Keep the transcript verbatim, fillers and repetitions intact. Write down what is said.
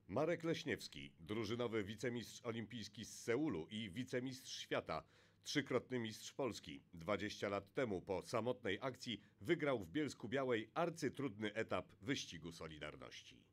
Marek Leśniewski, drużynowy wicemistrz olimpijski z Seulu i wicemistrz świata, trzykrotny mistrz Polski. dwadzieścia lat temu po samotnej akcji wygrał w Bielsku-Białej arcytrudny etap wyścigu Solidarności.